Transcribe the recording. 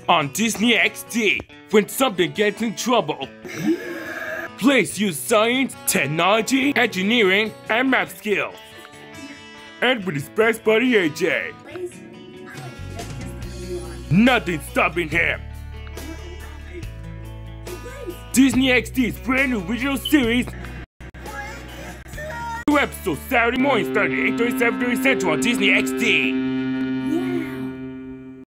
On Disney XD, when something gets in trouble, please use science, technology, engineering, and math skills. And with his best buddy AJ. Nothing's stopping him. Disney XD's brand new original series. New episodes Saturday morning starting at 8:30, 7:30 Central on Disney XD.